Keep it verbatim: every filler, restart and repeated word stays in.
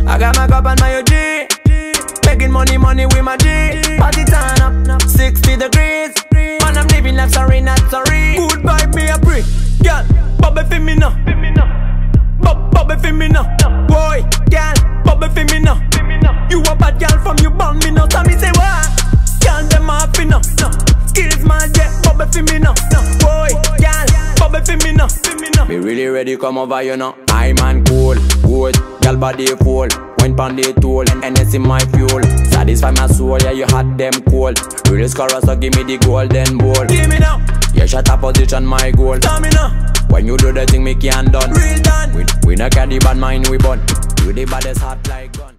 I got my cup and my O G. Making money, money with my G. Party turn up, sixty degrees. Man, I'm living like sorry, not sorry. Good vibe, me a pray. Girl, bubble for me now. Bub, bubble for me now. Boy, girl, bubble for me now. You a bad girl from you born me now. So me say what? Girl, them off me now. Skills man, yeah, bubble for me now. Boy, girl, bubble for me now. Me really ready, come over, you know. I man cool, good, girl body full. Went pon the tool, and it's in my fuel. Satisfy my soul, yeah, you hot them cold. Real scorer, so give me the golden ball. Give me now. Yeah, shut up position, my goal. Tell me now. When you do the thing, me can't done. Real done. We, we not carry bad mind, we born. You the baddest hot like gun.